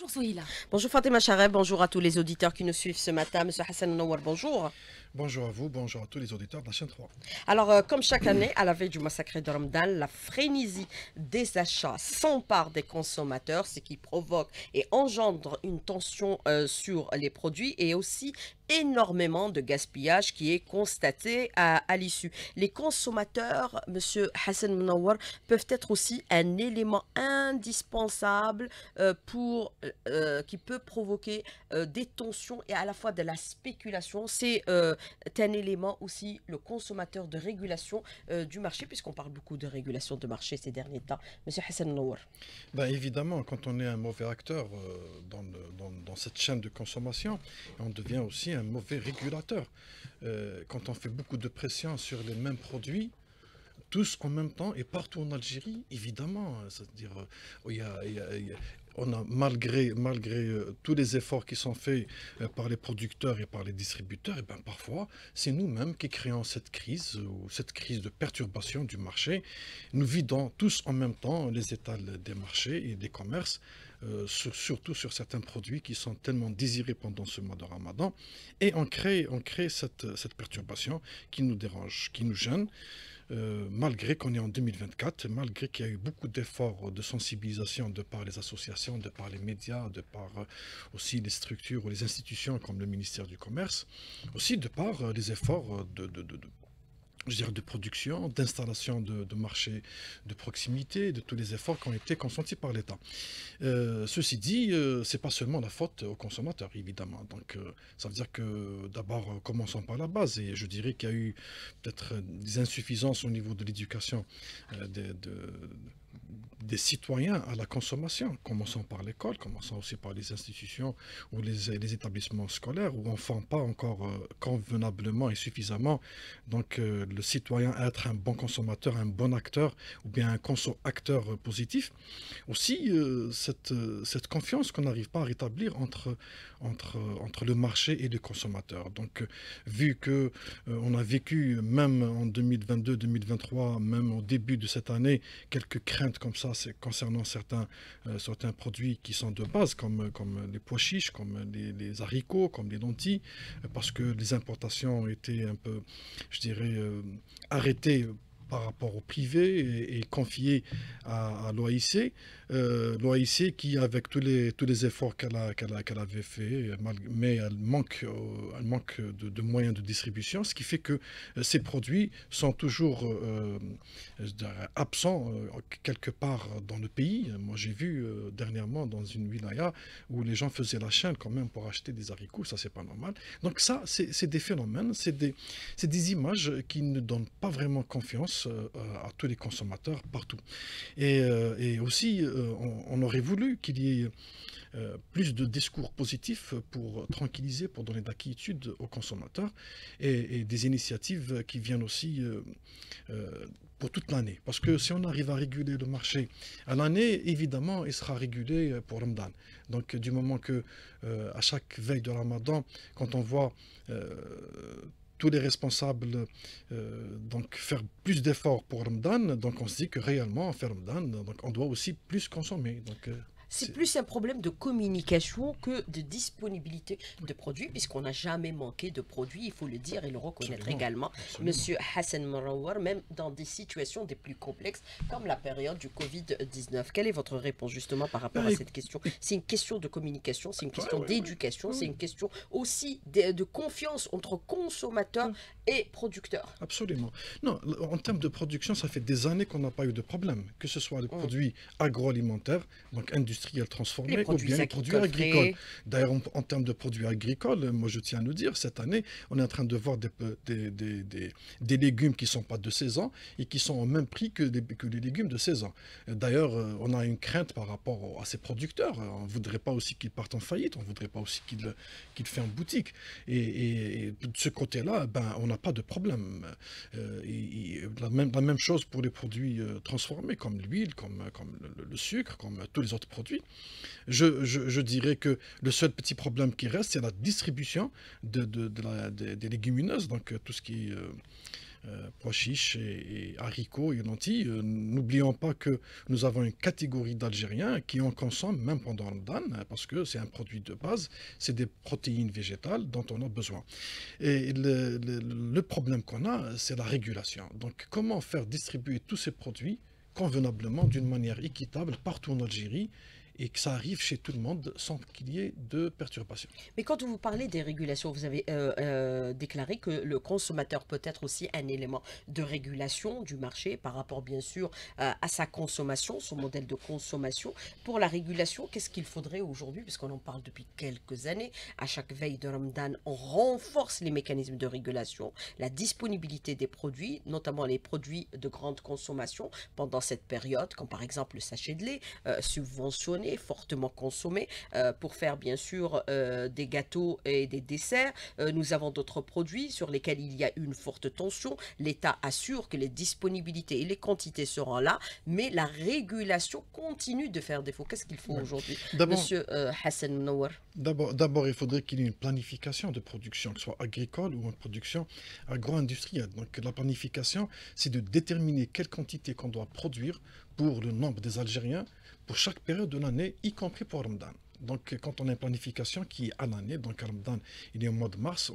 Bonjour Souhila. Bonjour Fatima Chareb, bonjour à tous les auditeurs qui nous suivent ce matin. Monsieur Hassan Nawar, bonjour. Bonjour à vous, bonjour à tous les auditeurs de la chaîne 3. Alors, comme chaque année, à la veille du mois sacré de Ramadan, la frénésie des achats s'empare des consommateurs, ce qui provoque et engendre une tension sur les produits et aussi énormément de gaspillage qui est constaté à l'issue. Les consommateurs, Monsieur Hassan Nawar, peuvent être aussi un élément indispensable qui peut provoquer des tensions et à la fois de la spéculation. C'est un élément aussi, le consommateur de régulation du marché, puisqu'on parle beaucoup de régulation de marché ces derniers temps. Monsieur Hassan Nawar. Ben évidemment, quand on est un mauvais acteur dans cette chaîne de consommation, on devient aussi un mauvais régulateur. Quand on fait beaucoup de pression sur les mêmes produits, tous en même temps et partout en Algérie, évidemment, c'est-à-dire, on a malgré tous les efforts qui sont faits par les producteurs et par les distributeurs, et ben parfois c'est nous-mêmes qui créons cette crise ou cette crise de perturbation du marché. Nous vidons tous en même temps les étals des marchés et des commerces, surtout sur certains produits qui sont tellement désirés pendant ce mois de Ramadan, et on crée cette perturbation qui nous dérange, qui nous gêne. Malgré qu'on est en 2024, malgré qu'il y a eu beaucoup d'efforts de sensibilisation de par les associations, de par les médias, de par aussi les structures ou les institutions comme le ministère du Commerce, aussi de par les efforts je dirais, de production, d'installation de marchés de proximité, de tous les efforts qui ont été consentis par l'État. Ceci dit, c'est pas seulement la faute aux consommateurs, évidemment. Donc, ça veut dire que d'abord, commençons par la base. Et je dirais qu'il y a eu peut-être des insuffisances au niveau de l'éducation des citoyens à la consommation, commençons par l'école, commençons aussi par les institutions ou les établissements scolaires, où on ne forme pas encore convenablement et suffisamment donc le citoyen à être un bon consommateur, un bon acteur ou bien un conso-acteur positif. Aussi, cette confiance qu'on n'arrive pas à rétablir entre le marché et le consommateur. Donc, vu que on a vécu, même en 2022-2023, même au début de cette année, quelques craintes comme ça, c'est concernant certains produits qui sont de base, comme les pois chiches, comme les haricots, comme les lentilles, parce que les importations ont été un peu, je dirais, arrêtées par rapport au privé et confiées à l'OIC. L'OIC qui, avec tous les efforts qu'elle avait fait, mais elle manque de moyens de distribution, ce qui fait que ces produits sont toujours je dirais, absents quelque part dans le pays. Moi, j'ai vu dernièrement dans une wilaya où les gens faisaient la chaîne quand même pour acheter des haricots, ça c'est pas normal. Donc ça, c'est des phénomènes, c'est des images qui ne donnent pas vraiment confiance à tous les consommateurs partout. Et aussi, on aurait voulu qu'il y ait plus de discours positifs pour tranquilliser, pour donner de la quiétude aux consommateurs et des initiatives qui viennent aussi pour toute l'année. Parce que si on arrive à réguler le marché à l'année, évidemment, il sera régulé pour Ramadan. Donc, du moment que à chaque veille de Ramadan, quand on voit tous les responsables donc faire plus d'efforts pour Ramadan, donc on se dit que réellement, en faire Ramadan, donc on doit aussi plus consommer. Donc, C'est plus un problème de communication que de disponibilité de produits, puisqu'on n'a jamais manqué de produits, il faut le dire et le reconnaître absolument, également. absolument. Monsieur Hassan Marawar, même dans des situations des plus complexes, comme la période du Covid-19. Quelle est votre réponse justement par rapport Ben, à cette question? C'est une question de communication, c'est une ouais, question ouais, ouais, d'éducation, ouais, c'est ouais. une question aussi de confiance entre consommateurs et producteurs. Absolument. Non, en termes de production, ça fait des années qu'on n'a pas eu de problème, que ce soit les Mm. produits agroalimentaires, donc industriels Les transformés, ou bien produits les produits agricoles agricoles. frais. D'ailleurs, en termes de produits agricoles, moi je tiens à nous dire, cette année, on est en train de voir des légumes qui ne sont pas de saison et qui sont au même prix que les légumes de saison. D'ailleurs, on a une crainte par rapport à ces producteurs. On ne voudrait pas aussi qu'ils partent en faillite, on ne voudrait pas aussi qu'ils ferment boutique. Et de ce côté-là, ben, on n'a pas de problème. La même chose pour les produits transformés, comme l'huile, comme le sucre, comme tous les autres produits. Je dirais que le seul petit problème qui reste, c'est la distribution des légumineuses, donc tout ce qui est pois chiches et haricots et lentilles. N'oublions pas que nous avons une catégorie d'Algériens qui en consomment même pendant le Ramadan, parce que c'est un produit de base, c'est des protéines végétales dont on a besoin. Et le problème qu'on a, c'est la régulation. Donc, comment faire distribuer tous ces produits convenablement, d'une manière équitable, partout en Algérie, et que ça arrive chez tout le monde sans qu'il y ait de perturbations. Mais quand vous parlez des régulations, vous avez déclaré que le consommateur peut être aussi un élément de régulation du marché par rapport bien sûr à sa consommation, son modèle de consommation. Pour la régulation, qu'est-ce qu'il faudrait aujourd'hui, puisqu'on en parle depuis quelques années, à chaque veille de Ramadan, on renforce les mécanismes de régulation, la disponibilité des produits, notamment les produits de grande consommation pendant cette période, comme par exemple le sachet de lait, subventionné, fortement consommé pour faire bien sûr des gâteaux et des desserts. Nous avons d'autres produits sur lesquels il y a une forte tension. L'État assure que les disponibilités et les quantités seront là, mais la régulation continue de faire défaut. Qu'est-ce qu'il faut Ouais. aujourd'hui, D'abord, Monsieur Hassan Mnawar? d'abord, il faudrait qu'il y ait une planification de production, que ce soit agricole ou une production agro-industrielle. Donc la planification, c'est de déterminer quelle quantité qu'on doit produire pour le nombre des Algériens pour chaque période de l'année, y compris pour Ramadan. Donc, quand on a une planification qui est à l'année, donc Ramadan, il est au mois de mars,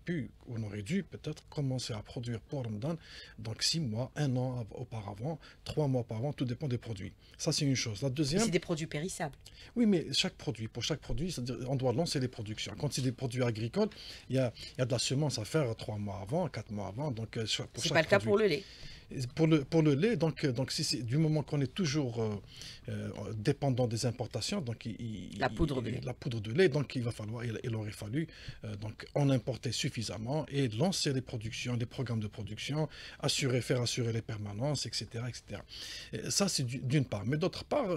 on aurait dû peut-être commencer à produire pour Ramadan, donc 6 mois, 1 an auparavant, 3 mois auparavant, tout dépend des produits. Ça, c'est une chose. La Mais c'est deuxième, des produits périssables. oui, mais pour chaque produit, c'est-à-dire, on doit lancer les productions. Quand c'est des produits agricoles, il y a de la semence à faire 3 mois avant, 4 mois avant, donc pour C'est pas chaque le cas produit. pour le lait. Pour le lait, donc si c'est du moment qu'on est toujours dépendant des importations, donc La poudre de lait. la poudre de lait, donc il aurait fallu donc en importer suffisamment et lancer les productions, les programmes de production, faire assurer les permanences, etc., etc. Et ça, c'est d'une part. Mais d'autre part,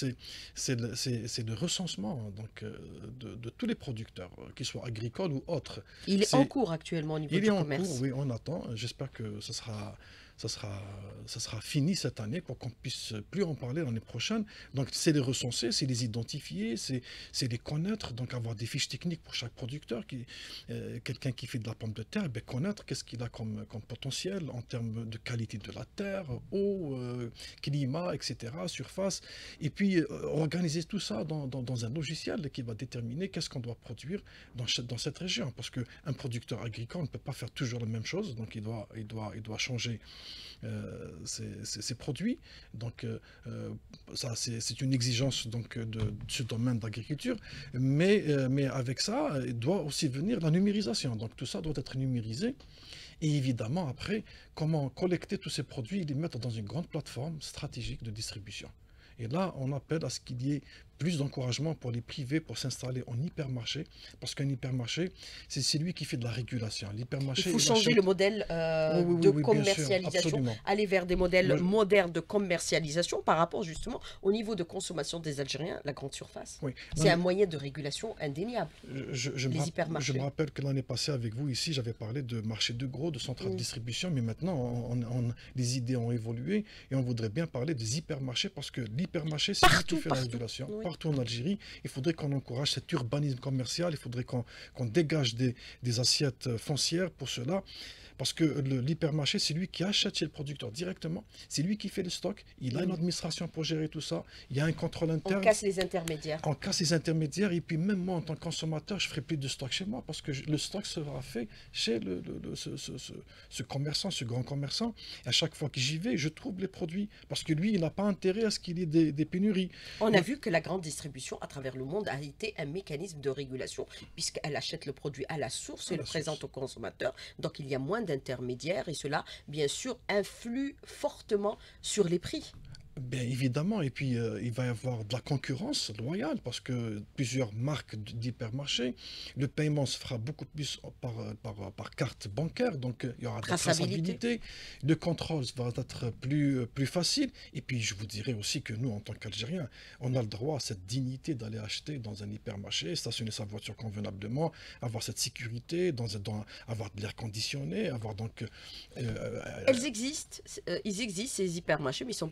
c'est le recensement donc de tous les producteurs, qu'ils soient agricoles ou autres. Il est en C'est cours actuellement au niveau il est du en cours, commerce. oui, on attend. J'espère que ça sera, ça sera fini cette année pour qu'on puisse plus en parler l'année prochaine. Donc, c'est les recenser, c'est les identifier, c'est les connaître, donc avoir des fiches techniques pour chaque producteur. Quelqu'un qui fait de la pomme de terre, ben, connaître qu'est-ce qu'il a comme potentiel en termes de qualité de la terre, eau, climat, etc., surface. Et puis, organiser tout ça dans un logiciel qui va déterminer qu'est-ce qu'on doit produire dans cette région. Parce qu'un producteur agricole ne peut pas faire toujours la même chose, donc il doit changer ses produits. Donc, ça, c'est une exigence donc, de ce domaine d'agriculture. Mais avec ça, il doit aussi venir la numérisation. Donc, tout ça doit être numérisé. Et évidemment, après, comment collecter tous ces produits et les mettre dans une grande plateforme stratégique de distribution. Et là, on appelle à ce qu'il y ait plus d'encouragement pour les privés pour s'installer en hypermarché, parce qu'un hypermarché, c'est celui qui fait de la régulation. Il L'hypermarché, faut il changer le achète... modèle Oui, oui, oui, de oui, bien sûr, commercialisation, absolument. aller vers des modèles Moi, modernes de commercialisation par rapport justement au niveau de consommation des Algériens, la grande surface. oui. C'est un moyen de régulation indéniable, les Je me hypermarchés. rappelle que l'année passée avec vous ici, j'avais parlé de marché de gros, de centrales de Mm. distribution, mais maintenant, les idées ont évolué et on voudrait bien parler des hypermarchés parce que l'hypermarché, c'est lui qui Partout, fait la partout. régulation. Oui. Partout en Algérie, il faudrait qu'on encourage cet urbanisme commercial, il faudrait qu'on dégage des assiettes foncières pour cela. Parce que l'hypermarché, c'est lui qui achète chez le producteur directement, c'est lui qui fait le stock, il a une Mm. administration pour gérer tout ça, il y a un contrôle On interne. casse les intermédiaires. On casse les intermédiaires et puis même moi en tant que consommateur je ferai plus de stock chez moi parce que le stock sera fait chez ce commerçant, ce grand commerçant. Et à chaque fois que j'y vais, je trouve les produits parce que lui il n'a pas intérêt à ce qu'il y ait des pénuries. On a Donc, vu que la grande distribution à travers le monde a été un mécanisme de régulation puisqu'elle achète le produit à la source à et le la source. présente au consommateur. Donc il y a moins d'intermédiaires et cela, bien sûr, influe fortement sur les prix. Bien évidemment, et puis il va y avoir de la concurrence loyale parce que plusieurs marques d'hypermarchés, le paiement se fera beaucoup plus par carte bancaire, donc il y aura de la Traçabilité. traçabilité, le contrôle va être plus facile, et puis je vous dirais aussi que nous, en tant qu'Algériens, on a le droit à cette dignité d'aller acheter dans un hypermarché, stationner sa voiture convenablement, avoir cette sécurité, avoir de l'air conditionné, avoir donc... Elles existent, ils existent ces hypermarchés, mais ils ne sont pas en quantité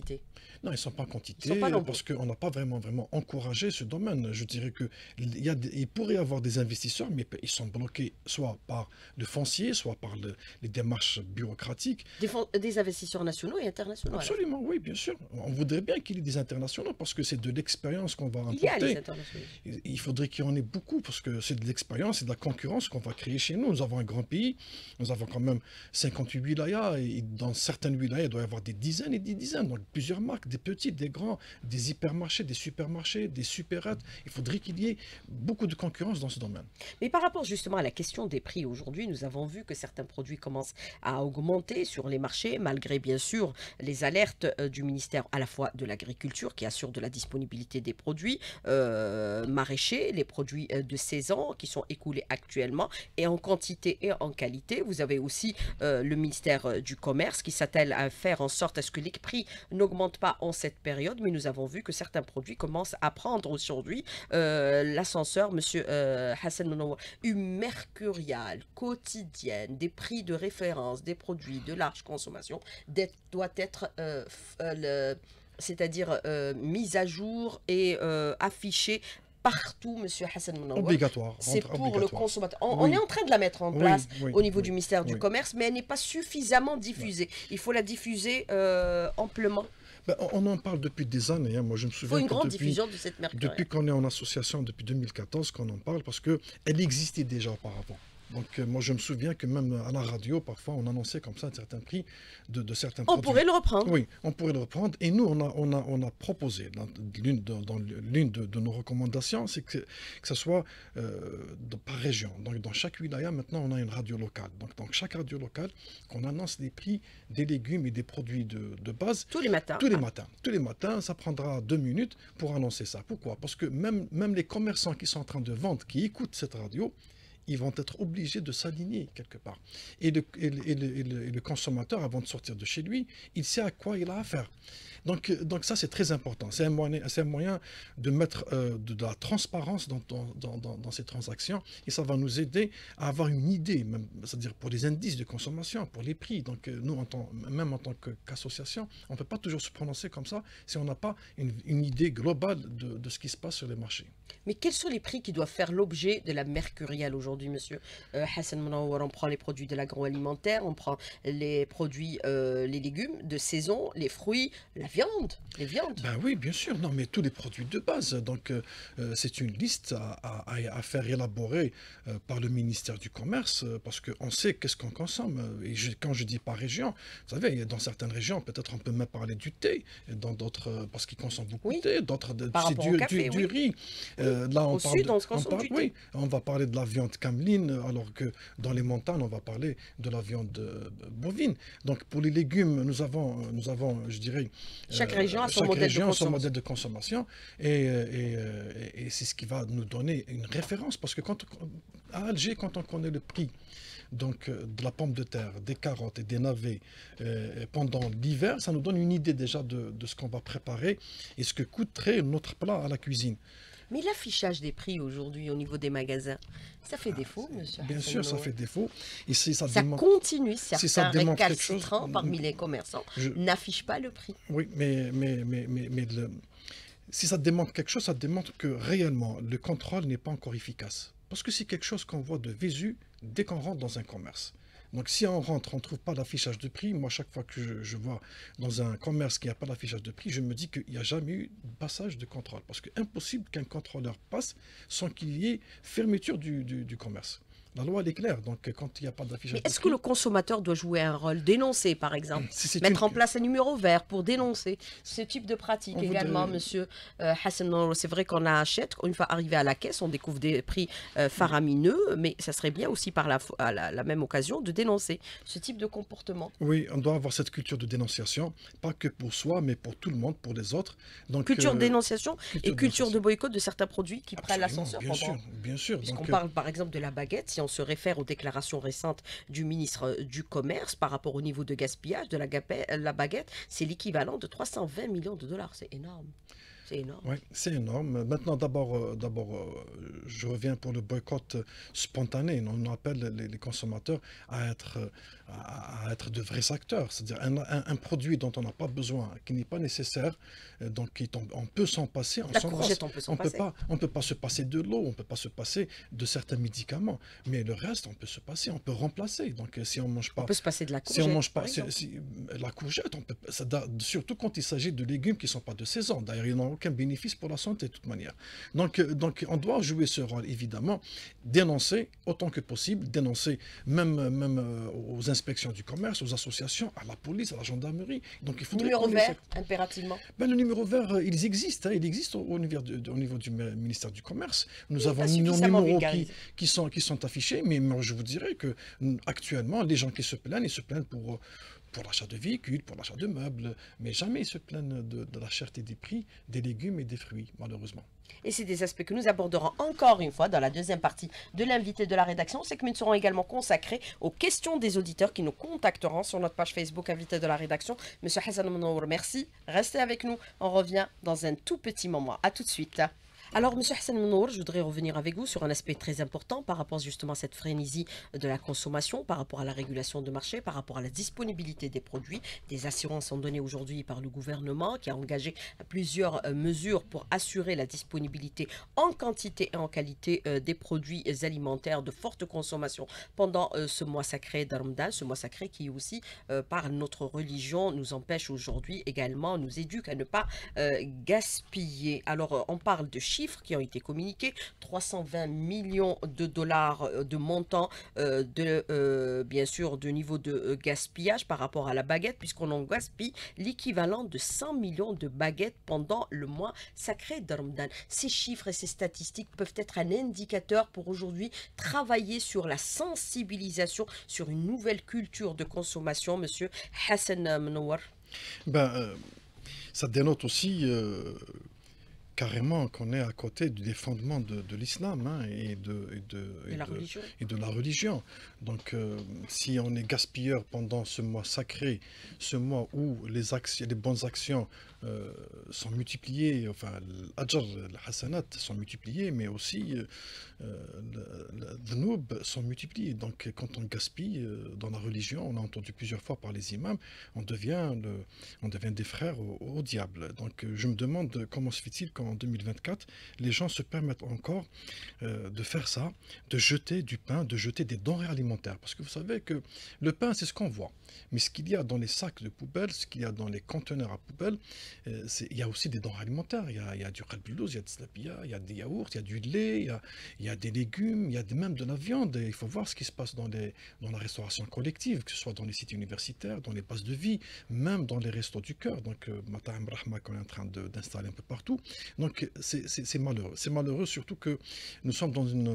quantité? Non, ils ne sont pas en Ils sont pas quantité nombreux. parce qu'on n'a pas vraiment encouragé ce domaine. Je dirais que il pourrait y avoir des investisseurs, mais ils sont bloqués soit par le foncier, soit par les démarches bureaucratiques. Des investisseurs nationaux et internationaux, alors. Absolument, oui, bien sûr. On voudrait bien qu'il y ait des internationaux parce que c'est de l'expérience qu'on va Il y a les importer. internationaux. Il faudrait qu'il y en ait beaucoup parce que c'est de l'expérience et de la concurrence qu'on va créer chez nous. Nous avons un grand pays, nous avons quand même 58 wilayas et dans certaines wilayas, il doit y avoir des dizaines et des dizaines, donc plusieurs marques, des petits, des grands, des hypermarchés, des supermarchés, des supérettes. Il faudrait qu'il y ait beaucoup de concurrence dans ce domaine. Mais par rapport justement à la question des prix aujourd'hui, nous avons vu que certains produits commencent à augmenter sur les marchés, malgré bien sûr les alertes du ministère à la fois de l'Agriculture qui assure de la disponibilité des produits maraîchers, les produits de saison qui sont écoulés actuellement et en quantité et en qualité. Vous avez aussi le ministère du Commerce qui s'attelle à faire en sorte à ce que les prix n'augmentent pas en cette période, mais nous avons vu que certains produits commencent à prendre aujourd'hui l'ascenseur, monsieur Hassan Mounawar, une mercuriale quotidienne, des prix de référence, des produits de large consommation doit être c'est-à-dire mise à jour et affichée partout, monsieur Hassan Mounawar. Obligatoire, C'est rentre pour le obligatoire. consommateur. On est Oui, en train de la mettre en oui, place oui, au niveau du oui, ministère du oui. Commerce, mais elle n'est pas suffisamment Ouais. diffusée. Il faut la diffuser amplement. Ben, on en parle depuis des années, hein. Moi, je me Il faut souviens une que grande diffusion de cette mercuriale. depuis qu'on est en association, depuis 2014, qu'on en parle, parce qu'elle existait déjà auparavant. Donc, moi, je me souviens que même à la radio, parfois, on annonçait comme ça un certain prix de certains On produits. pourrait le reprendre. Oui, on pourrait le reprendre. Et nous, on a proposé, dans l'une de nos recommandations, c'est que ce soit par région. Donc, dans chaque wilaya, maintenant, on a une radio locale. Donc, dans chaque radio locale, qu'on annonce les prix des légumes et des produits de base Tous les matins. tous les matins. Tous les matins, ça prendra 2 minutes pour annoncer ça. Pourquoi? Parce que même les commerçants qui sont en train de vendre, qui écoutent cette radio, ils vont être obligés de s'aligner quelque part. Et le consommateur, avant de sortir de chez lui, il sait à quoi il a affaire. Donc ça, c'est très important. C'est un moyen de mettre de la transparence dans ces transactions et ça va nous aider à avoir une idée, c'est-à-dire pour les indices de consommation, pour les prix. Donc nous, même en tant qu'association, on ne peut pas toujours se prononcer comme ça si on n'a pas une idée globale de ce qui se passe sur les marchés. Mais quels sont les prix qui doivent faire l'objet de la mercuriale aujourd'hui, monsieur Hassan Mounawar? On prend les produits de l'agroalimentaire, on prend les produits, les légumes de saison, les fruits, la viande, les viandes. Ben oui, bien sûr, non, mais tous les produits de base. Donc, c'est une liste à faire élaborer par le ministère du Commerce parce qu'on sait qu'est-ce qu'on consomme. Et quand je dis par région, vous savez, dans certaines régions, peut-être on peut même parler du thé, dans d'autres, parce qu'ils consomment beaucoup Oui, de thé, d'autres, par c'est rapport au café, du oui. riz. Oui. Là, Au sud, on se consomme du thé. oui, on va parler de la viande cameline, alors que dans les montagnes, on va parler de la viande bovine. Donc, pour les légumes, je dirais, Chaque région a son chaque modèle de région a son consommation. modèle de consommation et c'est ce qui va nous donner une référence parce que à Alger, quand on connaît le prix donc, de la pomme de terre, des carottes et des navets pendant l'hiver, ça nous donne une idée déjà de ce qu'on va préparer et ce que coûterait notre plat à la cuisine. Mais l'affichage des prix aujourd'hui au niveau des magasins, ça fait défaut, monsieur Bien Hassan sûr, ça Mounawar. fait défaut. Et si ça Ça démontre, continue, si ça certains démontre quelque chose, récalcitrants parmi les commerçants je- n'affichent pas le prix. oui, mais si ça démontre quelque chose, ça démontre que réellement le contrôle n'est pas encore efficace. Parce que c'est quelque chose qu'on voit de visu dès qu'on rentre dans un commerce. Donc si on rentre, on ne trouve pas d'affichage de prix. Moi, chaque fois que je vois dans un commerce qu'il n'y a pas d'affichage de prix, je me dis qu'il n'y a jamais eu de passage de contrôle. Parce que impossible qu'un contrôleur passe sans qu'il y ait fermeture du commerce. La loi, elle est claire. Donc quand il n'y a pas Mais d'affichage de est-ce que prix, le consommateur doit jouer un rôle? Dénoncer, par exemple. si c'est Mettre une... en place un numéro vert pour dénoncer ce type de pratique On également, voudrait- monsieur Hassan Mounawar. C'est vrai qu'on achète, une fois arrivé à la caisse, on découvre des prix faramineux, mais ça serait bien aussi par la même occasion de dénoncer ce type de comportement. Oui, on doit avoir cette culture de dénonciation, pas que pour soi, mais pour tout le monde, pour les autres. Donc, Culture de dénonciation et de culture de dénonciation. boycott de certains produits qui prennent Absolument, l'ascenseur bien sûr, pendant. bien sûr. Puisqu'on Donc, parle par exemple de la baguette, si on se réfère aux déclarations récentes du ministre du Commerce par rapport au niveau de gaspillage de la baguette, c'est l'équivalent de 320 millions de dollars. C'est énorme. C'est énorme. Oui, c'est énorme. Maintenant, je reviens pour le boycott spontané. On appelle les consommateurs à être, à être de vrais acteurs. C'est-à-dire un produit dont on n'a pas besoin, qui n'est pas nécessaire, donc on peut s'en passer, on La s'en passe. courgette, on peut s'en passer. On peut pas se passer de l'eau, on peut pas se passer de certains médicaments, mais le reste, on peut se passer, on peut remplacer. Donc, si on mange On pas peut se passer de la si on courgette, mange par pas exemple. la courgette, surtout quand il s'agit de légumes qui ne sont pas de saison. D'ailleurs, ils n'ont aucun bénéfice pour la santé de toute manière. Donc on doit jouer ce rôle, évidemment, dénoncer autant que possible, dénoncer même aux inspections du commerce, aux associations, à la police, à la gendarmerie. Donc il faudrait Numéro qu'on vert, essaie. impérativement. Ben, le numéro vert, il existe, hein, il existe au niveau du ministère du Commerce. Nous Il n'est avons pas nos suffisamment numéros vulgarisé. qui sont affichés, mais moi, je vous dirais que actuellement, les gens qui se plaignent, ils se plaignent pour l'achat de véhicules, pour l'achat de meubles, mais jamais ils se plaignent de la cherté des prix des légumes et des fruits, malheureusement. Et c'est des aspects que nous aborderons encore une fois dans la deuxième partie de l'invité de la rédaction. Ces segments seront également consacrés aux questions des auditeurs qui nous contacteront sur notre page Facebook invité de la rédaction. Monsieur Hassan Mnour, merci. Restez avec nous. On revient dans un tout petit moment. À tout de suite. Alors, Monsieur Hassan Mnour, je voudrais revenir avec vous sur un aspect très important par rapport justement à cette frénésie de la consommation, par rapport à la régulation de marché, par rapport à la disponibilité des produits. Des assurances sont données aujourd'hui par le gouvernement qui a engagé plusieurs mesures pour assurer la disponibilité en quantité et en qualité des produits alimentaires de forte consommation pendant ce mois sacré d'Armdan, ce mois sacré qui aussi, par notre religion, nous empêche aujourd'hui également, nous éduque à ne pas gaspiller. Alors, on parle de chiffres qui ont été communiqués, 320 millions de dollars de montant bien sûr de niveau de gaspillage par rapport à la baguette, puisqu'on en gaspille l'équivalent de 100 millions de baguettes pendant le mois sacré de Ramadan. Ces chiffres et ces statistiques peuvent être un indicateur pour aujourd'hui travailler sur la sensibilisation, sur une nouvelle culture de consommation, monsieur Hassan Mnouar. Ben, ça dénote aussi carrément qu'on est à côté des fondements de l'islam, hein, Et la religion. et de la religion. Donc, si on est gaspilleur pendant ce mois sacré, ce mois où les bonnes actions sont multipliées, enfin, l'ajr, les hasanat sont multipliés, mais aussi les dhunub sont multipliés. Donc, quand on gaspille dans la religion, on a entendu plusieurs fois par les imams, on devient des frères au diable. Donc, je me demande comment se fait-il qu'en 2024, les gens se permettent encore de faire ça, de jeter du pain, de jeter des denrées alimentaires. Parce que vous savez que le pain, c'est ce qu'on voit. Mais ce qu'il y a dans les sacs de poubelle, ce qu'il y a dans les conteneurs à poubelle, il y a aussi des denrées alimentaires. Il y a du khalbilouz, il y a de slapia, il y a des yaourts, il y a du lait, il y a des légumes, il y a même de la viande. Et il faut voir ce qui se passe dans la restauration collective, que ce soit dans les sites universitaires, dans les bases de vie, même dans les restos du cœur. Donc, Mata'am Rahma qu'on est en train d'installer un peu partout. Donc, c'est malheureux. C'est malheureux surtout que nous sommes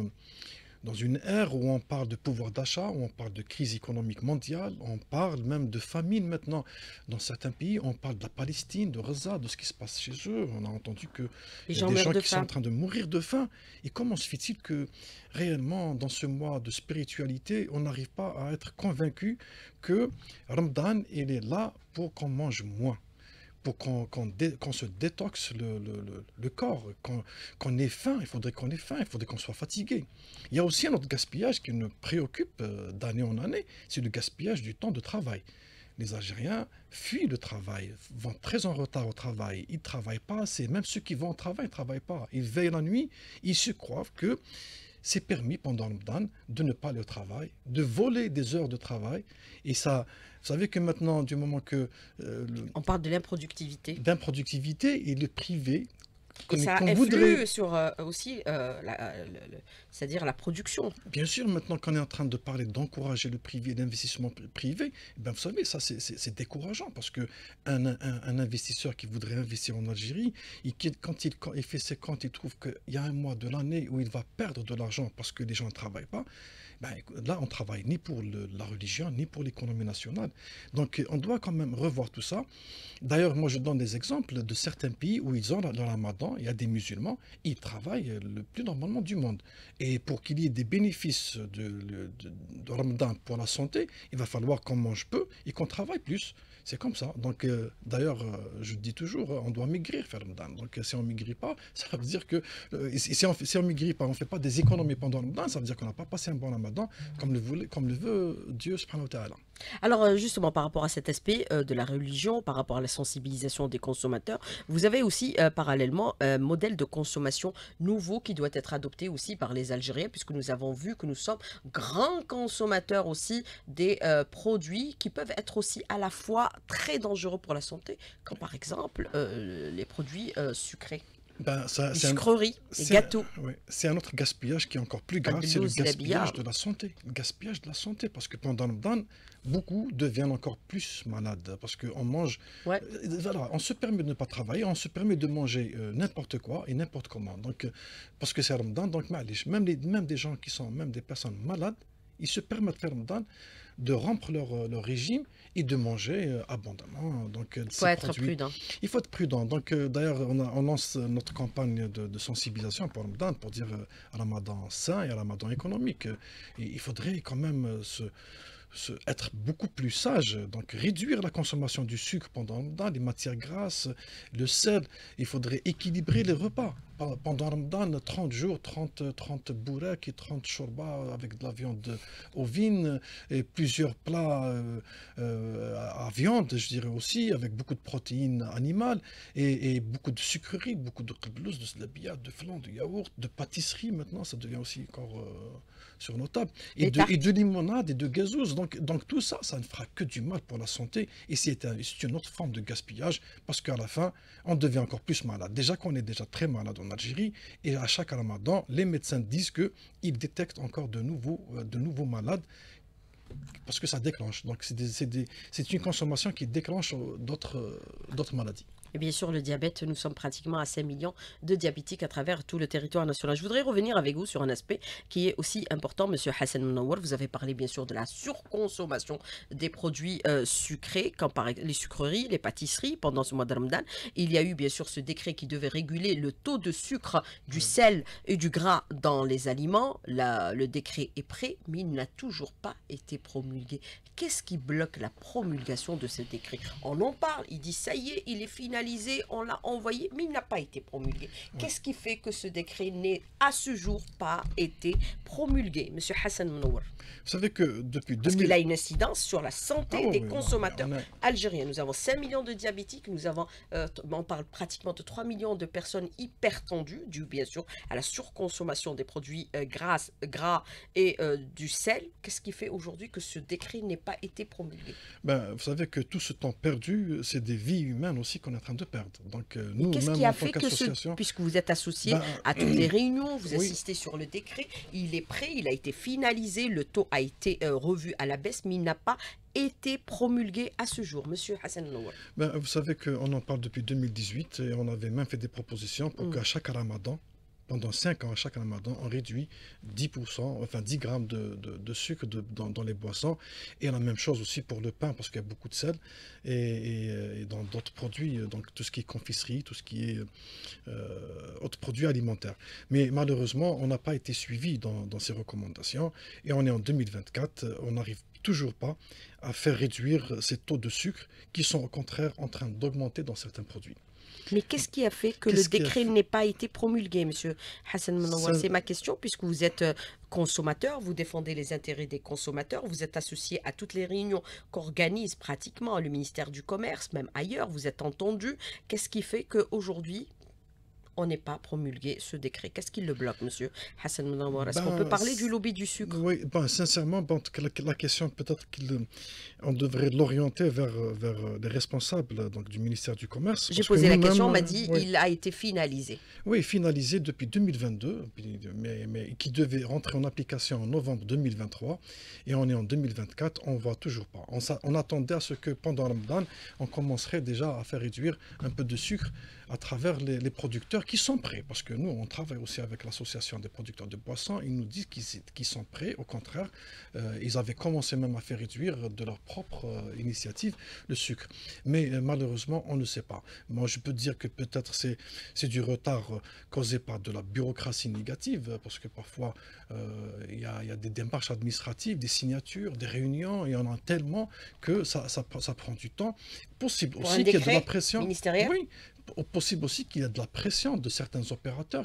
dans une ère où on parle de pouvoir d'achat, où on parle de crise économique mondiale, on parle même de famine maintenant dans certains pays, on parle de la Palestine, de Gaza, de ce qui se passe chez eux. On a entendu qu'il Les y a gens des meurent gens de qui sont en faim. train de mourir de faim. Et comment se fait-il que réellement, dans ce mois de spiritualité, on n'arrive pas à être convaincu que Ramadan, il est là pour qu'on mange moins, pour qu'on se détoxe le corps, qu'on ait faim, il faudrait qu'on ait faim, il faudrait qu'on soit fatigué. Il y a aussi un autre gaspillage qui nous préoccupe d'année en année, c'est le gaspillage du temps de travail. Les Algériens fuient le travail, vont très en retard au travail, ils ne travaillent pas assez, même ceux qui vont au travail ne travaillent pas, ils veillent la nuit, ils se croient que c'est permis pendant le Ramadan de ne pas aller au travail, de voler des heures de travail, et ça, vous savez que maintenant, du moment que On parle de l'improductivité. d'improductivité et le privé, Et ça qu'on voudrait, influe sur aussi, c'est-à-dire la production. bien sûr, maintenant qu'on est en train de parler d'encourager le privé, l'investissement privé, eh ben vous savez, ça c'est décourageant parce que un investisseur qui voudrait investir en Algérie, quand il fait ses comptes, il trouve qu'il y a un mois de l'année où il va perdre de l'argent parce que les gens ne travaillent pas. Ben, là, on travaille ni pour la religion, ni pour l'économie nationale. Donc, on doit quand même revoir tout ça. D'ailleurs, moi, je donne des exemples de certains pays où ils ont le ramadan, il y a des musulmans, ils travaillent le plus normalement du monde. Et pour qu'il y ait des bénéfices de ramadan pour la santé, il va falloir qu'on mange peu et qu'on travaille plus. C'est comme ça. Donc, d'ailleurs, je dis toujours, on doit maigrir, faire Ramadan. Donc, si on ne maigrit pas, ça veut dire que si on maigrit pas, on ne fait pas des économies pendant le Ramadan, ça veut dire qu'on n'a pas passé un bon Ramadan comme le veut Dieu subhanahu wa ta'ala. Alors justement, par rapport à cet aspect de la religion, par rapport à la sensibilisation des consommateurs, vous avez aussi parallèlement un modèle de consommation nouveau qui doit être adopté aussi par les Algériens, puisque nous avons vu que nous sommes grands consommateurs aussi des produits qui peuvent être aussi à la fois très dangereux pour la santé, comme par exemple les produits sucrés, Ben, les sucreries, les gâteaux, ouais, c'est un autre gaspillage qui est encore plus la grave, c'est le blouse et la gaspillage billard. de la santé. Le gaspillage de la santé, parce que pendant le Ramadan, beaucoup deviennent encore plus malades, parce qu'on mange, Ouais. voilà, on se permet de ne pas travailler, on se permet de manger n'importe quoi et n'importe comment. Donc, parce que c'est Ramadan, donc même des gens qui sont, même des personnes malades, ils se permettent de faire Ramadan, de rompre leur régime et de manger abondamment donc, Il faut ces être produits. prudent. Il faut être prudent. Donc, d'ailleurs, on lance notre campagne de sensibilisation pour Ramadan pour dire Ramadan sain et Ramadan économique. Et il faudrait quand même être beaucoup plus sage, donc réduire la consommation du sucre pendant le Ramadan, les matières grasses, le sel. Il faudrait équilibrer les repas. Pendant le Ramadan, 30 jours, 30 bourraks et 30 shorba avec de la viande ovine et plusieurs plats à viande, je dirais aussi, avec beaucoup de protéines animales et beaucoup de sucreries, beaucoup de qeblouz, de slabia, de flan, de yaourt, de pâtisserie maintenant, ça devient aussi encore sur nos tables, Les et de tartes. limonade et de gazouz. Donc tout ça, ça ne fera que du mal pour la santé et c'est une autre forme de gaspillage parce qu'à la fin, on devient encore plus malade. Déjà qu'on est déjà très malade en Algérie et à chaque Ramadan, les médecins disent qu'ils détectent encore de nouveaux malades parce que ça déclenche. Donc c'est une consommation qui déclenche d'autres maladies. Et bien sûr, le diabète, nous sommes pratiquement à 5 millions de diabétiques à travers tout le territoire national. Je voudrais revenir avec vous sur un aspect qui est aussi important, Monsieur Hassan Mounawar. Vous avez parlé bien sûr de la surconsommation des produits sucrés, comme par exemple les sucreries, les pâtisseries pendant ce mois de Ramadan. Il y a eu bien sûr ce décret qui devait réguler le taux de sucre, du sel et du gras dans les aliments. Le décret est prêt, mais il n'a toujours pas été promulgué. Qu'est-ce qui bloque la promulgation de ce décret? On en parle, il dit ça y est, il est finalisé, on l'a envoyé, mais il n'a pas été promulgué. Ouais. Qu'est-ce qui fait que ce décret n'est à ce jour pas été promulgué, Monsieur Hassan Mounawar? Vous savez que depuis Parce qu'il 2000... a une incidence sur la Ah santé ouais, des ouais, consommateurs on a- algériens. Nous avons 5 millions de diabétiques, nous avons, on parle pratiquement de 3 millions de personnes hypertendues, dues bien sûr à la surconsommation des produits gras et du sel. Qu'est-ce qui fait aujourd'hui que ce décret n'ait pas été promulgué? Ben, vous savez que tout ce temps perdu, c'est des vies humaines aussi qu'on est en train de perdre. Donc Mais nous, qu'est-ce qui même a en tant fait que qu'association, puisque vous êtes associé ben, à toutes les réunions, vous oui, assistez sur le décret, il est prêt, il a été finalisé, le taux a été revu à la baisse, mais il n'a pas été promulgué à ce jour, Monsieur Hassan Nouar. ben, vous savez qu'on en parle depuis 2018 et on avait même fait des propositions pour qu'à chaque Ramadan, pendant 5 ans, à chaque Ramadan, on réduit 10%, enfin 10 grammes de sucre dans les boissons. Et la même chose aussi pour le pain, parce qu'il y a beaucoup de sel. Et dans d'autres produits, donc tout ce qui est confiserie, tout ce qui est autres produits alimentaires. Mais malheureusement, on n'a pas été suivi dans ces recommandations. Et on est en 2024, on n'arrive toujours pas à faire réduire ces taux de sucre qui sont au contraire en train d'augmenter dans certains produits. Mais qu'est-ce qui a fait que le Qu'est-ce qui a décret fait n'ait pas été promulgué, Monsieur Hassan Nouar? ça, C'est ma question, puisque vous êtes consommateur, vous défendez les intérêts des consommateurs, vous êtes associé à toutes les réunions qu'organise pratiquement le ministère du Commerce, même ailleurs, vous êtes entendu. Qu'est-ce qui fait qu'aujourd'hui, on n'est pas promulgué ce décret? Qu'est-ce qui le bloque, Monsieur Hassan Mounawar? Est-ce qu'on peut ben, parler du lobby du sucre? oui, ben, sincèrement, bon, la question, peut-être qu'on devrait l'orienter vers les responsables donc, du ministère du Commerce. J'ai Parce que posé la nous-mêmes, question, on m'a dit oui, il a été finalisé. oui, finalisé depuis 2022, mais qui devait rentrer en application en novembre 2023. Et on est en 2024, on ne voit toujours pas. On attendait à ce que pendant Ramadan, on commencerait déjà à faire réduire un peu de sucre à travers les producteurs qui sont prêts. Parce que nous, on travaille aussi avec l'association des producteurs de boissons. Ils nous disent qu'ils sont prêts. Au contraire, ils avaient commencé même à faire réduire de leur propre initiative le sucre. Mais malheureusement, on ne sait pas. Moi, je peux dire que peut-être c'est du retard causé par de la bureaucratie négative, parce que parfois, il y a des démarches administratives, des signatures, des réunions, il y en a tellement que ça prend du temps. Possible Pour un aussi qu'il y ait de la décret pression. ministériel? Oui, possible aussi qu'il y ait de la pression de certains opérateurs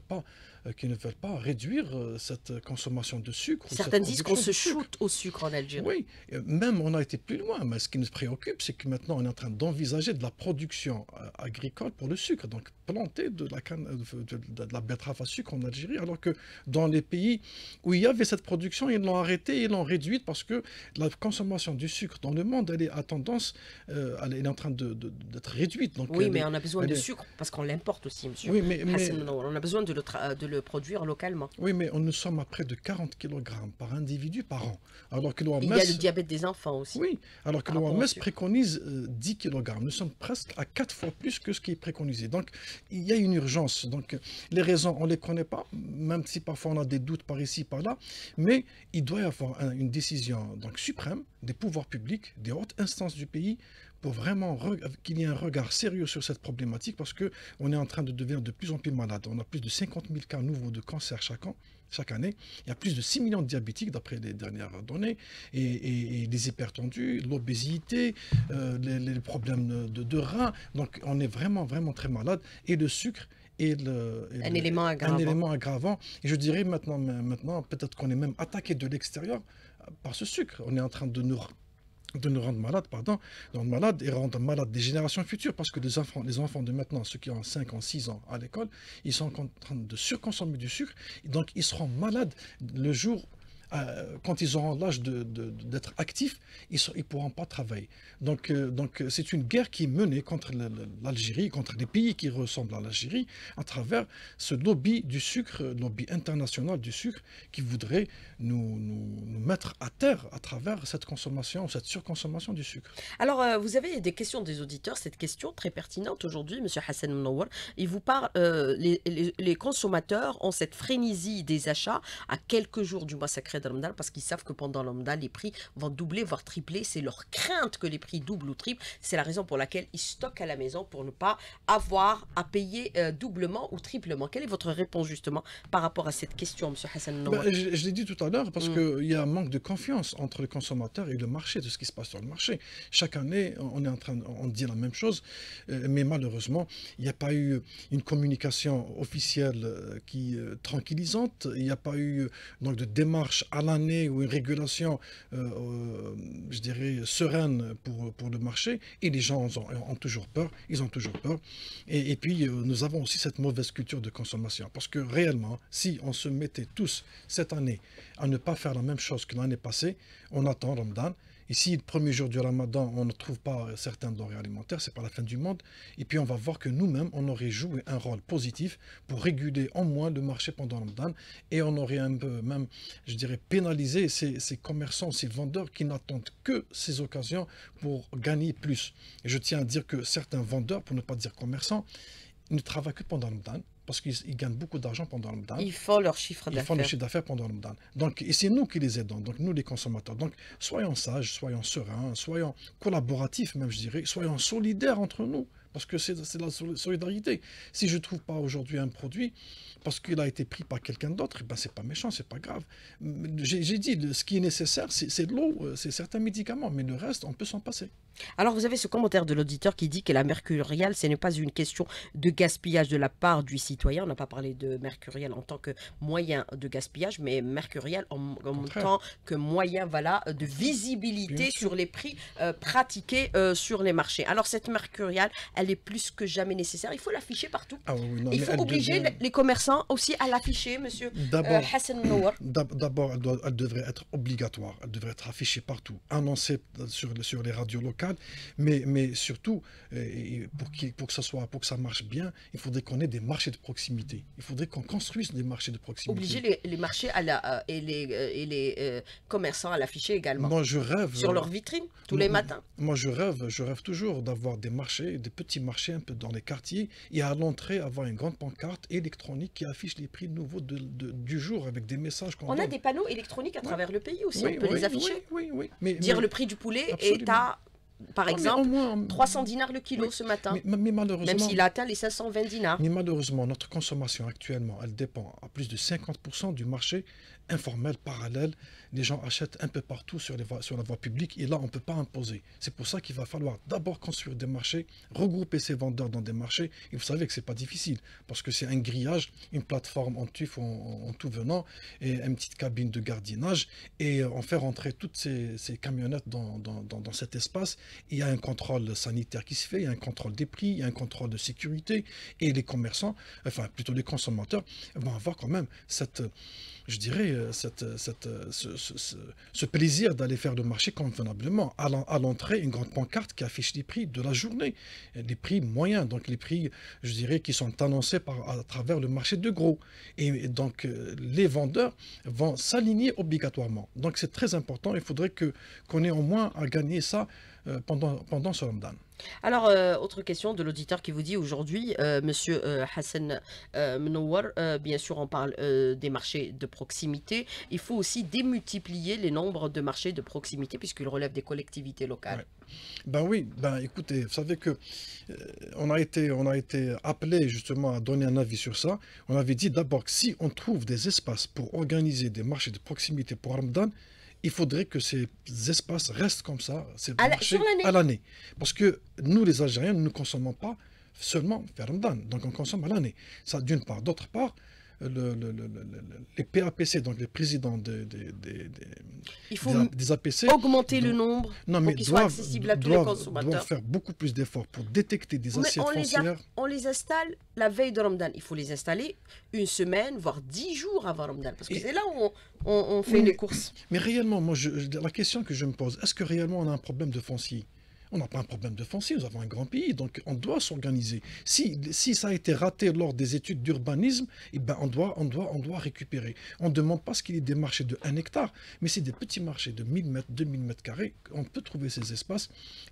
qui ne veulent pas réduire cette consommation de sucre ou cette Certains disent qu'on production se de sucre. shoot au sucre en Algérie. Oui, même on a été plus loin, mais ce qui nous préoccupe, c'est que maintenant on est en train d'envisager de la production agricole pour le sucre, donc planter de la canne, de la betterave à sucre en Algérie, alors que dans les pays où il y avait cette production, ils l'ont arrêtée, ils l'ont réduite parce que la consommation du sucre dans le monde, elle est à tendance, elle est en train d'être réduite. Donc Oui, mais on a besoin elle de est- sucre parce qu'on l'importe aussi, monsieur oui, Hassan Menouar. On a besoin de le produire localement. oui, mais nous sommes à près de 40 kilogrammes par individu par an, alors que Il y a le l'OMS diabète des enfants aussi, Oui, alors que par rapport au l'OMS sucre. préconise 10 kg. Nous sommes presque à 4 fois plus que ce qui est préconisé. Donc, il y a une urgence. Donc, les raisons, on ne les connaît pas, même si parfois on a des doutes par ici, par là. Mais il doit y avoir une décision donc, suprême des pouvoirs publics, des hautes instances du pays, pour vraiment qu'il y ait un regard sérieux sur cette problématique, parce qu'on est en train de devenir de plus en plus malade. On a plus de 50 000 cas nouveaux de cancer chaque an. Chaque année, il y a plus de 6 millions de diabétiques d'après les dernières données, et les hypertendus, l'obésité, les problèmes de reins. Donc on est vraiment, vraiment très malade. Et le sucre est Un élément un aggravant. élément aggravant. Et je dirais maintenant peut-être qu'on est même attaqué de l'extérieur par ce sucre. On est en train de nous rendre malades, pardon, de rendre malades et rendre malades des générations futures, parce que les enfants de maintenant, ceux qui ont 5 ans, 6 ans à l'école, ils sont en train de surconsommer du sucre, et donc ils seront malades le jour, quand ils auront l'âge d'être actifs, ils ne pourront pas travailler. Donc c'est une guerre qui est menée contre l'Algérie, contre les pays qui ressemblent à l'Algérie, à travers ce lobby du sucre, lobby international du sucre, qui voudrait nous mettre à terre à travers cette consommation, cette surconsommation du sucre. Alors, vous avez des questions des auditeurs. Cette question très pertinente aujourd'hui, monsieur Hassan Menouar. Il vous parle, les consommateurs ont cette frénésie des achats à quelques jours du mois sacré de Ramadan parce qu'ils savent que pendant le Ramadan, les prix vont doubler, voire tripler. C'est leur crainte que les prix doublent ou triplent. C'est la raison pour laquelle ils stockent à la maison pour ne pas avoir à payer doublement ou triplement. Quelle est votre réponse justement par rapport à cette question, monsieur Hassan Menouar? Je l'ai dit tout à l'heure, parce qu'il y a un manque de confiance entre le consommateur et le marché, de ce qui se passe sur le marché. Chaque année, on dit la même chose, mais malheureusement, il n'y a pas eu une communication officielle tranquillisante. Il n'y a pas eu donc, de démarche à l'année ou une régulation, je dirais, sereine pour le marché. Et les gens ont toujours peur. Ils ont toujours peur. Et puis, nous avons aussi cette mauvaise culture de consommation. Parce que réellement, si on se mettait tous cette année à ne pas faire la même chose que l'année passée, on attend Ramadan. Et si le premier jour du Ramadan, on ne trouve pas certains denrées alimentaires, c'est pas la fin du monde. Et puis on va voir que nous-mêmes, on aurait joué un rôle positif pour réguler au moins le marché pendant Ramadan. Et on aurait un peu même, je dirais, pénalisé ces commerçants, ces vendeurs qui n'attendent que ces occasions pour gagner plus. Et je tiens à dire que certains vendeurs, pour ne pas dire commerçants, ils ne travaillent que pendant Ramadan, parce qu'ils gagnent beaucoup d'argent pendant le Ramadan. Ils font leur chiffre Ils font le d'affaires. chiffre d'affaires pendant le Ramadan. Donc, et c'est nous qui les aidons, donc nous les consommateurs. Donc, soyons sages, soyons sereins, soyons collaboratifs même, je dirais, soyons solidaires entre nous, parce que c'est la solidarité. Si je ne trouve pas aujourd'hui un produit, parce qu'il a été pris par quelqu'un d'autre, ben c'est pas méchant, c'est pas grave. J'ai dit, ce qui est nécessaire, c'est de l'eau, c'est certains médicaments, mais le reste, on peut s'en passer. Alors, vous avez ce commentaire de l'auditeur qui dit que la mercuriale, ce n'est pas une question de gaspillage de la part du citoyen. On n'a pas parlé de mercurial en tant que moyen de gaspillage, mais mercurial en même temps que moyen voilà, de visibilité sur les prix pratiqués sur les marchés. Alors, cette mercuriale, elle est plus que jamais nécessaire. Il faut l'afficher partout. Ah oui, non, Il faut obliger les commerçants aussi à l'afficher, monsieur Hassan Menouar. D'abord, elle devrait être obligatoire. Elle devrait être affichée partout, annoncée sur les radios locales. Mais surtout, pour que ça marche bien, il faudrait qu'on ait des marchés de proximité. Il faudrait qu'on construise des marchés de proximité. Obliger les marchés et les commerçants à l'afficher également. Moi, je rêve sur leur vitrine tous les matins. Moi, je rêve toujours d'avoir des marchés, des petits petits marchés, un peu dans les quartiers, et à l'entrée, avoir une grande pancarte électronique qui affiche les prix nouveaux du jour avec des messages qu'on On a donne. des panneaux électroniques à Ouais. travers le pays aussi, Oui, on peut les oui, oui, afficher. oui, oui. Dire le prix du poulet est Absolument. à, par Non, mais au exemple, moins, 300 dinars le kilo oui. ce matin, Mais même malheureusement, s'il a atteint les 520 dinars. mais malheureusement, notre consommation actuellement, elle dépend à plus de 50% du marché informel, parallèle. Les gens achètent un peu partout sur la voie publique et là, on ne peut pas imposer. C'est pour ça qu'il va falloir d'abord construire des marchés, regrouper ces vendeurs dans des marchés. Et vous savez que ce n'est pas difficile parce que c'est un grillage, une plateforme en tuf en tout venant et une petite cabine de gardiennage et on fait rentrer toutes ces camionnettes dans cet espace. Il y a un contrôle sanitaire qui se fait, il y a un contrôle des prix, il y a un contrôle de sécurité et les commerçants, enfin plutôt les consommateurs, vont avoir quand même je dirais, ce plaisir d'aller faire le marché convenablement. À l'entrée, une grande pancarte qui affiche les prix de la journée, les prix moyens, donc les prix, je dirais, qui sont annoncés à travers le marché de gros. Et donc, les vendeurs vont s'aligner obligatoirement. Donc, c'est très important. Il faudrait qu'on ait au moins à gagner ça pendant ce Ramadan. Alors, autre question de l'auditeur qui vous dit aujourd'hui, Monsieur Hassan Menouar, bien sûr on parle des marchés de proximité, il faut aussi démultiplier les nombres de marchés de proximité puisqu'ils relèvent des collectivités locales. Ouais. Ben oui, ben écoutez, vous savez que on a été appelé justement à donner un avis sur ça. On avait dit d'abord que si on trouve des espaces pour organiser des marchés de proximité pour Ramadan, il faudrait que ces espaces restent comme ça, ces marchés Sur l'année. à l'année. Parce que nous, les Algériens, nous ne consommons pas seulement vers Ramadan, donc on consomme à l'année. Ça, d'une part. D'autre part, les PAPC, donc les présidents Il faut des APC, augmenter le nombre non, pour mais qu'ils soient accessibles à tous les consommateurs. doivent faire beaucoup plus d'efforts pour détecter des Mais assiettes foncières. on les installe la veille de Ramadan. Il faut les installer une semaine, voire 10 jours avant Ramadan. Parce que c'est là où on fait les courses. Mais réellement, moi, la question que je me pose, est-ce que réellement on a un problème de foncier? On n'a pas un problème de foncier, nous avons un grand pays, donc on doit s'organiser. Si ça a été raté lors des études d'urbanisme, eh ben on doit récupérer. On ne demande pas ce qu'il y ait des marchés de 1 hectare, mais c'est des petits marchés de 1000 mètres, 2000 mètres carrés. On peut trouver ces espaces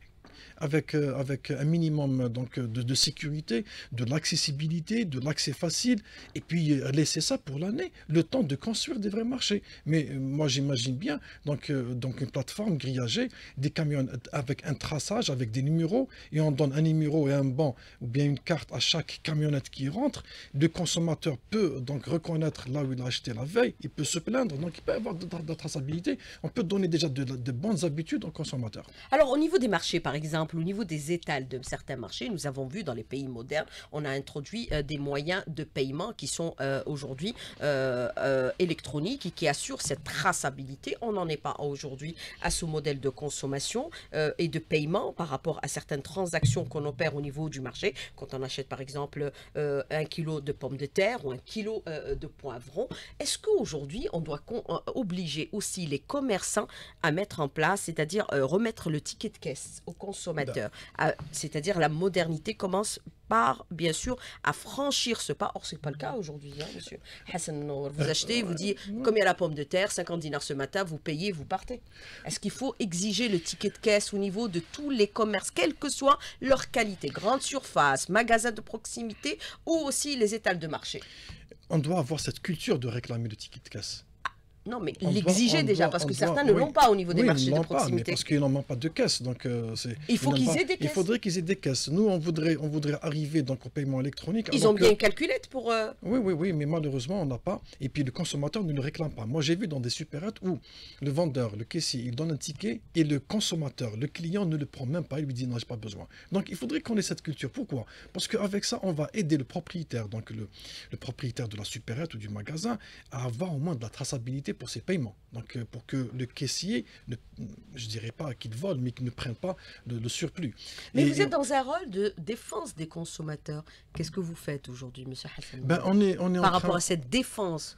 avec un minimum donc, de sécurité, de l'accessibilité, de l'accès facile, et puis laisser ça pour l'année, le temps de construire des vrais marchés. Mais moi j'imagine bien donc une plateforme grillagée, des camions avec un traçage, avec des numéros, et on donne un numéro et un banc ou bien une carte à chaque camionnette qui rentre. Le consommateur peut donc reconnaître là où il a acheté la veille, il peut se plaindre, donc il peut avoir de la traçabilité. On peut donner déjà de bonnes habitudes aux consommateurs. Alors, au niveau des marchés, par exemple, au niveau des étals de certains marchés, nous avons vu dans les pays modernes, on a introduit des moyens de paiement qui sont aujourd'hui électroniques et qui assurent cette traçabilité. On n'en est pas aujourd'hui à ce modèle de consommation et de paiement par rapport à certaines transactions qu'on opère au niveau du marché. Quand on achète par exemple 1 kilo de pommes de terre ou 1 kilo de poivrons, est-ce qu'aujourd'hui on doit obliger aussi les commerçants à mettre en place, c'est-à-dire remettre le ticket de caisse aux consommateurs? C'est-à-dire la modernité commence par, bien sûr, à franchir ce pas. Or, ce n'est pas le cas aujourd'hui, hein, monsieur Hassan. Vous achetez, vous dites, comme il y a la pomme de terre, 50 dinars ce matin, vous payez, vous partez. Est-ce qu'il faut exiger le ticket de caisse au niveau de tous les commerces, quelle que soit leur qualité, grande surface, magasin de proximité ou aussi les étals de marché? On doit avoir cette culture de réclamer le ticket de caisse. Non, mais l'exiger déjà, parce que certains ne oui. l'ont pas au niveau des Oui, marchés ils de l'ont pas, mais proximité. parce qu'ils n'en ont pas de caisse. Donc, Il faut qu'ils aient des Il caisses. faudrait qu'ils aient des caisses. Nous, on voudrait arriver donc, au paiement électronique. Ils alors ont bien une calculette pour... Oui, mais malheureusement, on n'a pas. Et puis, le consommateur ne le réclame pas. Moi, j'ai vu dans des supérettes où le vendeur, le caissier, il donne un ticket et le consommateur, le client ne le prend même pas. Il lui dit non, j'ai pas besoin. Donc, il faudrait qu'on ait cette culture. Pourquoi? Parce qu'avec ça, on va aider le propriétaire, donc le propriétaire de la supérette ou du magasin, à avoir au moins de la traçabilité pour ses paiements. Donc, pour que le caissier, je ne dirais pas qu'il vole, mais qu'il ne prenne pas le surplus. Mais vous êtes dans un rôle de défense des consommateurs. Qu'est-ce que vous faites aujourd'hui, M. Hassan? On est par rapport à cette défense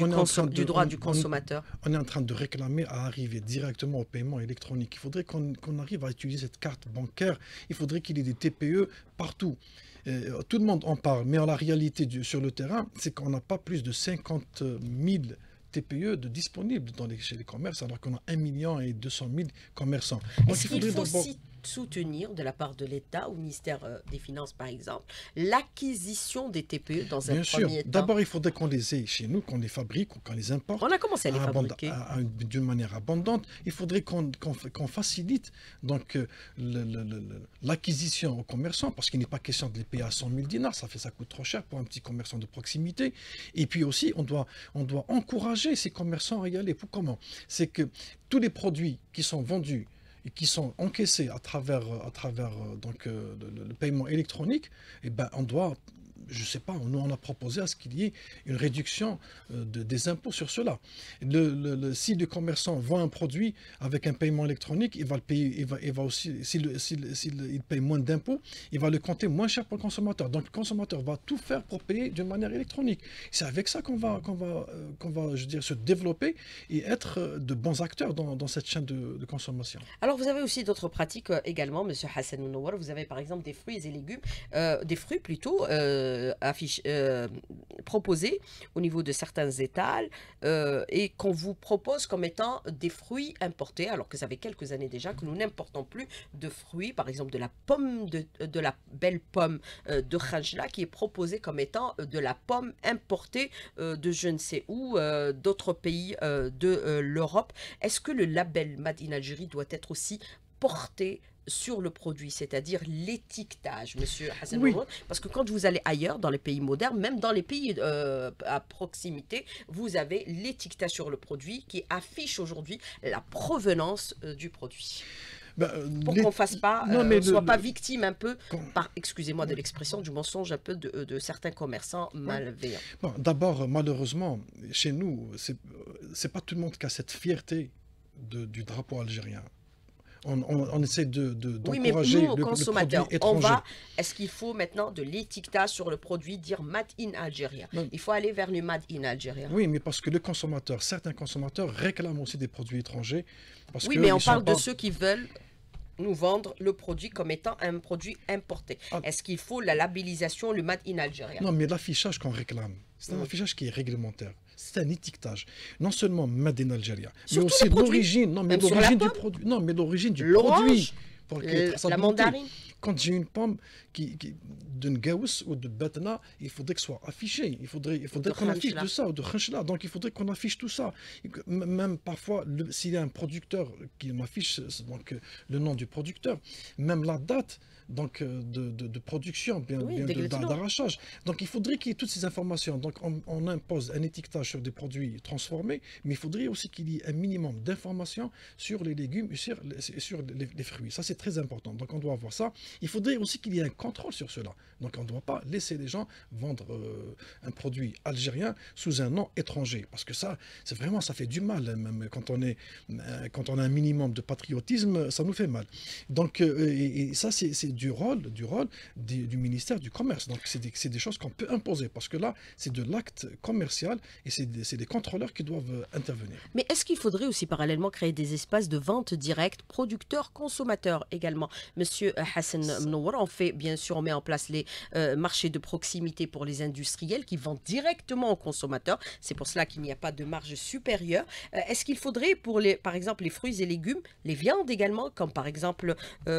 du droit du consommateur. On est en train de réclamer à arriver directement au paiement électronique. Il faudrait qu'on arrive à utiliser cette carte bancaire. Il faudrait qu'il y ait des TPE partout. Tout le monde en parle, mais en la réalité sur le terrain, c'est qu'on n'a pas plus de 50 000 TPE disponibles chez les commerces, alors qu'on a 1 200 000 commerçants. Est-ce qu'il faut soutenir de la part de l'État, au ministère des Finances par exemple, l'acquisition des TPE dans un Bien sûr. premier temps? D'abord, il faudrait qu'on les ait chez nous, qu'on les fabrique ou qu'on les importe On a commencé à les fabriquer. d'une manière abondante. Il faudrait qu'on facilite donc l'acquisition aux commerçants, parce qu'il n'est pas question de les payer à 100 000 dinars, ça coûte trop cher pour un petit commerçant de proximité. Et puis aussi, on doit encourager ces commerçants à y aller. Comment? C'est que tous les produits qui sont vendus et qui sont encaissés à travers donc, le paiement électronique, eh ben, on doit, je ne sais pas, nous on a proposé à ce qu'il y ait une réduction des impôts sur cela. Si le commerçant vend un produit avec un paiement électronique, il va le payer, il va aussi, s'il paye moins d'impôts, il va le compter moins cher pour le consommateur. Donc le consommateur va tout faire pour payer d'une manière électronique. C'est avec ça qu'on va, je veux dire, se développer et être de bons acteurs dans cette chaîne de consommation. Alors, vous avez aussi d'autres pratiques également, Monsieur Hassan Mounawar. Vous avez par exemple des fruits et légumes, des fruits plutôt proposés au niveau de certains étals et qu'on vous propose comme étant des fruits importés, alors que ça fait quelques années déjà que nous n'importons plus de fruits, par exemple de la pomme, de la belle pomme de Khanjla qui est proposée comme étant de la pomme importée de je ne sais où, d'autres pays de l'Europe. Est-ce que le label Made in Algérie doit être aussi porté sur le produit, c'est-à-dire l'étiquetage, Monsieur Hassan Oui, Mahmoud, parce que quand vous allez ailleurs, dans les pays modernes, même dans les pays à proximité, vous avez l'étiquetage sur le produit qui affiche aujourd'hui la provenance du produit. ben, Pour les- qu'on fasse pas, non mais soit pas victime un peu, quand- par, excusez-moi de l'expression, du mensonge un peu de certains commerçants malveillants. bon, d'abord, malheureusement, chez nous, c'est pas tout le monde qui a cette fierté du drapeau algérien. On essaie Oui, mais d'encourager nous, aux le produit consommateurs, étranger. est-ce qu'il faut maintenant de l'étiquetage sur le produit, dire Made in Algérien? Non. Il faut aller vers le Made in Algérien. Oui, mais parce que le consommateur, certains consommateurs réclament aussi des produits étrangers. Parce Oui, que mais on ils sont parle de pas- ceux qui veulent nous vendre le produit comme étant un produit importé. Ah. Est-ce qu'il faut la labellisation, le Made in Algérien? Non, mais l'affichage qu'on réclame, c'est un affichage qui est réglementaire. C'est un étiquetage. Non seulement Made in Algérie, mais Sur tous aussi les produits. l'origine. Non, mais Même sur la l'origine du pomme. produit. Non, mais l'origine du L'orange, produit. Pour qu'il y ait la traçabilité. mandarine. Quand j'ai une pomme d'une Gauss ou de Batna, il faudrait que ce soit affiché. Il faudrait qu'on affiche Khanchla. de ça, ou de Khanchla. Donc il faudrait qu'on affiche tout ça. Et même parfois, s'il y a un producteur qui m'affiche donc, le nom du producteur, même la date donc, de production, Oui, bien d'exactement. d'arrachage. Donc il faudrait qu'il y ait toutes ces informations. Donc on impose un étiquetage sur des produits transformés, mais il faudrait aussi qu'il y ait un minimum d'informations sur les légumes et sur les fruits. Ça, c'est très important. Donc on doit avoir ça. Il faudrait aussi qu'il y ait un contrôle sur cela. Donc on ne doit pas laisser les gens vendre un produit algérien sous un nom étranger. Parce que ça, c'est vraiment, ça fait du mal. Même quand on a un minimum de patriotisme, ça nous fait mal. Donc, et ça, c'est du rôle du ministère du Commerce. Donc c'est des choses qu'on peut imposer. Parce que là, c'est de l'acte commercial et c'est des contrôleurs qui doivent intervenir. Mais est-ce qu'il faudrait aussi parallèlement créer des espaces de vente directe, producteurs-consommateurs également? Monsieur Hassan Mnowar, on met en place les marchés de proximité pour les industriels qui vendent directement aux consommateurs. C'est pour cela qu'il n'y a pas de marge supérieure. Est-ce qu'il faudrait pour par exemple les fruits et légumes, les viandes également, comme par exemple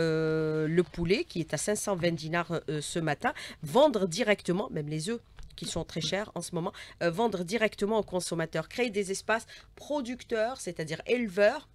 le poulet qui est à 520 dinars ce matin, vendre directement, même les œufs qui sont très chers en ce moment, vendre directement aux consommateurs, créer des espaces producteurs, c'est-à-dire éleveurs,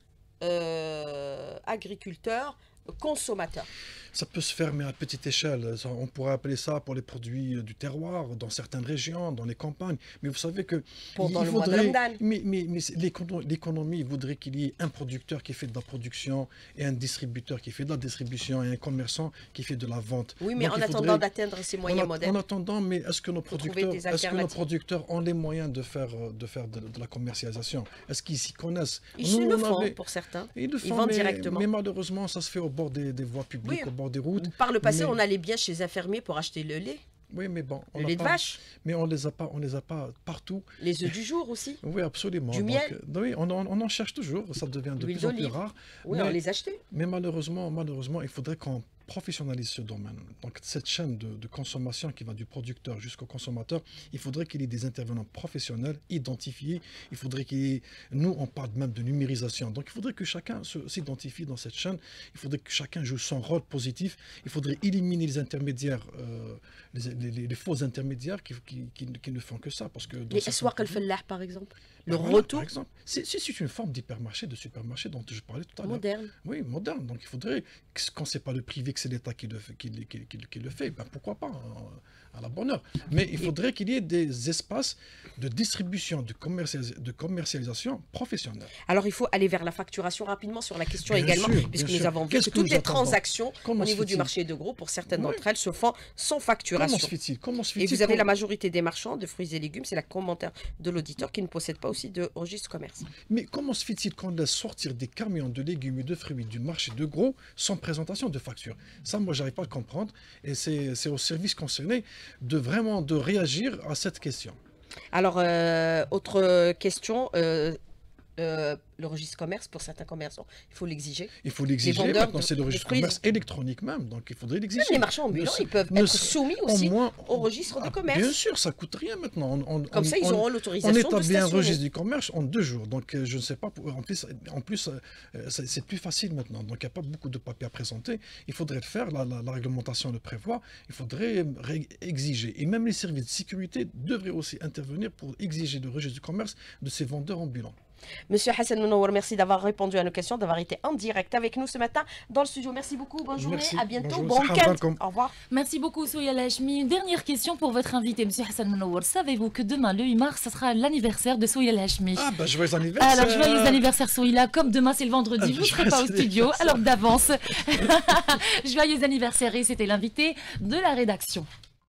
agriculteurs, consommateurs. Ça peut se faire, mais à petite échelle. On pourrait appeler ça pour les produits du terroir, dans certaines régions, dans les campagnes. Mais vous savez que Pendant il le mois de faudrait, Ramadan. mais l'économie voudrait qu'il y ait un producteur qui fait de la production et un distributeur qui fait de la distribution et un commerçant qui fait de la vente. Oui, mais Donc, en il attendant faudrait- d'atteindre ces moyens en modernes. attendant, mais est-ce que nos Faut trouver producteurs, des est-ce que nos alternatives. producteurs ont les moyens de faire de la commercialisation? Est-ce qu'ils s'y connaissent? Ils Nous, le on font avait- pour certains. Ils le Ils font, vendent mais, directement. mais malheureusement, ça se fait au bord des voies publiques, Oui. au bord des routes. Par le passé, Mais- on allait bien chez les infirmiers pour acheter le lait, Oui, mais bon, le lait de pas, vache, mais on les a pas partout. les œufs du jour aussi, Oui, absolument. du Donc, miel, oui, on en cherche toujours. Ça devient de l'huile plus en plus d'olive. rare. Oui, on mais les achetait. mais malheureusement, il faudrait qu'on professionnalise ce domaine, donc cette chaîne de consommation qui va du producteur jusqu'au consommateur, il faudrait qu'il y ait des intervenants professionnels identifiés. Il faudrait qu'il y ait, nous on parle même de numérisation, donc il faudrait que chacun s'identifie dans cette chaîne. Il faudrait que chacun joue son rôle positif. Il faudrait éliminer les intermédiaires, les faux intermédiaires qui ne font que ça, parce que dans Les certains Aswaq produits- al-Fallah, par exemple. Le voilà, retour par exemple, c'est une forme d'hypermarché, de supermarché dont je parlais tout à l'heure. moderne. Oui, moderne. Donc il faudrait, quand c'est pas le privé, que c'est l'État qui le fait, ben pourquoi pas, à la bonne heure. Mais il faudrait qu'il y ait des espaces de distribution, de commercialisation professionnelle. Alors, il faut aller vers la facturation rapidement sur la question Bien également, sûr, puisque bien nous sûr. avons vu Qu'est-ce que que toutes nous les attendons? transactions Comment au se niveau du fait-il? marché de gros, pour certaines Oui. d'entre elles, se font sans Comment facturation. se fait-il? Comment se Et fait-il? vous avez la Comment- majorité des marchands de fruits et légumes, c'est le commentaire de l'auditeur qui ne possède pas aussi de registre commerce. Mais comment se fait-il qu'on laisse sortir des camions de légumes et de fruits du marché de gros sans présentation de facture? Ça, moi, j'arrive pas à le comprendre. Et c'est au service concerné de réagir à cette question. Alors, autre question, le registre commerce, pour certains commerçants, il faut l'exiger. Il faut l'exiger. vendeurs Maintenant, de- c'est le de registre fruits- commerce électronique même. Donc, il faudrait l'exiger. Les marchands ambulants, Ne- ils peuvent ne- être soumis aussi au moins- au registre de Ah, commerce. Bien sûr, ça coûte rien maintenant. Comme ça, ils auront On l'autorisation de établit un stationner. registre du commerce en 2 jours. Donc, je ne sais pas. En plus c'est plus facile maintenant. Donc, il n'y a pas beaucoup de papiers à présenter. Il faudrait le faire. La réglementation le prévoit. Il faudrait exiger. Et même les services de sécurité devraient aussi intervenir pour exiger le registre du commerce de ces vendeurs ambulants. Monsieur Hassan Menouar, merci d'avoir répondu à nos questions, d'avoir été en direct avec nous ce matin dans le studio. Merci beaucoup, bonne journée, Merci. à bientôt, Bonjour. bon Salam week-end. alaikum. Au revoir. Merci beaucoup, Souya Lachmi. Une dernière question pour votre invité, Monsieur Hassan Menouar. Savez-vous que demain, le 8 mars, ce sera l'anniversaire de Souya Lachmi? Ah, bah, joyeux anniversaire. Alors, joyeux anniversaire, Souya. Comme demain, c'est le vendredi, vous ne serez pas au joyeux studio, anniversaire. alors d'avance. Joyeux anniversaire, et c'était l'invité de la rédaction.